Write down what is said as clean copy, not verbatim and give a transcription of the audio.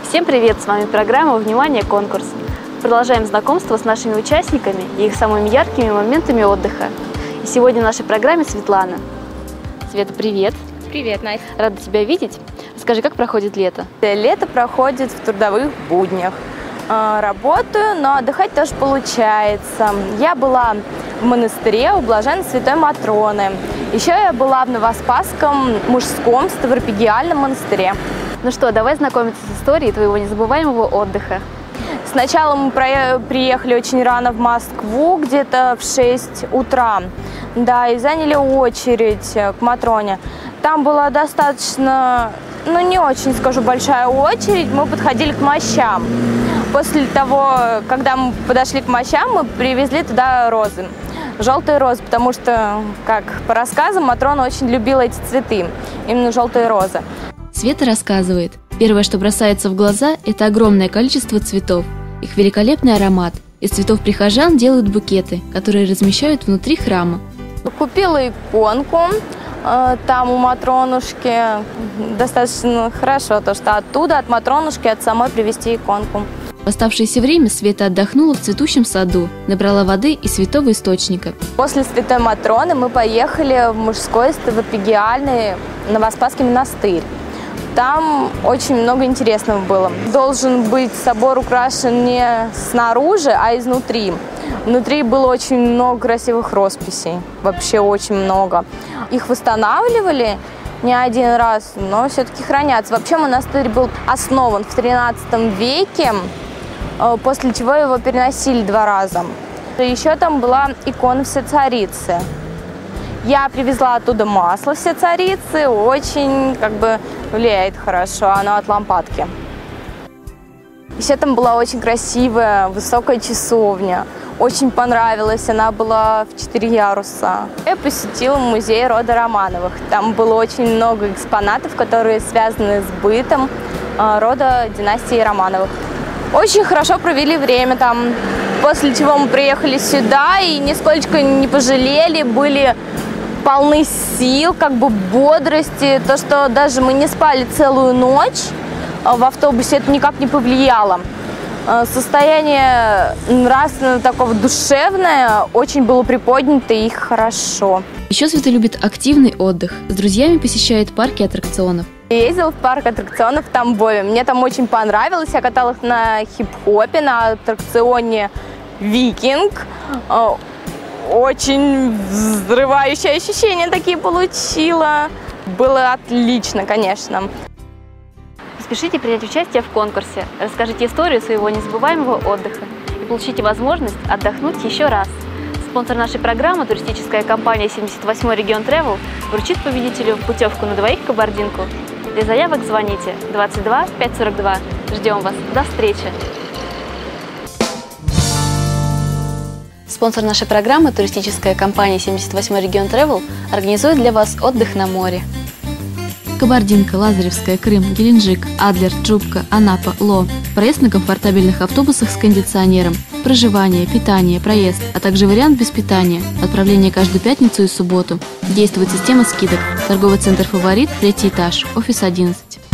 Всем привет! С вами программа «Внимание! Конкурс». Продолжаем знакомство с нашими участниками и их самыми яркими моментами отдыха. И сегодня в нашей программе Светлана. Света, привет! Привет, Настя! Рада тебя видеть. Скажи, как проходит лето? Лето проходит в трудовых буднях. Работаю, но отдыхать тоже получается. Я была в монастыре у блаженной Святой Матроны. Еще я была в Новоспасском мужском ставропигиальном монастыре. Ну что, давай знакомиться с историей твоего незабываемого отдыха. Сначала мы приехали очень рано в Москву, где-то в 6 утра. Да, и заняли очередь к Матроне. Там была достаточно, не очень, скажу, большая очередь. Мы подходили к мощам. После того, когда мы подошли к мощам, мы привезли туда розы. Желтые розы, потому что, как по рассказам, Матрона очень любила эти цветы, именно желтые розы. Света рассказывает, первое, что бросается в глаза, это огромное количество цветов, их великолепный аромат. Из цветов прихожан делают букеты, которые размещают внутри храма. Купила иконку, там у Матронушки достаточно хорошо, то что оттуда, от Матронушки, от самой привезти иконку. В оставшееся время Света отдохнула в цветущем саду, набрала воды из святого источника. После Святой Матроны мы поехали в мужской ставропигиальный Новоспасский монастырь. Там очень много интересного было. Должен быть собор украшен не снаружи, а изнутри. Внутри было очень много красивых росписей, вообще очень много. Их восстанавливали не один раз, но все-таки хранятся. Вообще монастырь был основан в 13 веке, после чего его переносили 2 раза. Еще там была икона Всецарицы. Я привезла оттуда масло Всецарицы, очень влияет хорошо, оно от лампадки. Еще там была очень красивая, высокая часовня. Очень понравилась, она была в 4 яруса. Я посетила музей рода Романовых. Там было очень много экспонатов, которые связаны с бытом рода династии Романовых. Очень хорошо провели время там, после чего мы приехали сюда и нисколько не пожалели, были полны сил, бодрости. То, что даже мы не спали целую ночь в автобусе, это никак не повлияло. Состояние нравственное, такого душевное, очень было приподнято и хорошо. Еще Света любит активный отдых. С друзьями посещает парки аттракционов. Я ездила в парк аттракционов в Тамбове. Мне там очень понравилось. Я каталась на хип-хопе, на аттракционе «Викинг». Очень взрывающие ощущения такие получила. Было отлично, конечно. Спешите принять участие в конкурсе, расскажите историю своего незабываемого отдыха и получите возможность отдохнуть еще раз. Спонсор нашей программы, туристическая компания 78 регион Travel, вручит победителю путевку на 2 в Кабардинку. Для заявок звоните 22 542. Ждем вас. До встречи! Спонсор нашей программы, туристическая компания 78 регион Travel, организует для вас отдых на море. Кабардинка, Лазаревская, Крым, Геленджик, Адлер, Джубка, Анапа, Ло. Проезд на комфортабельных автобусах с кондиционером. Проживание, питание, проезд, а также вариант без питания. Отправление каждую пятницу и субботу. Действует система скидок. Торговый центр «Фаворит», 3-й этаж, офис 11.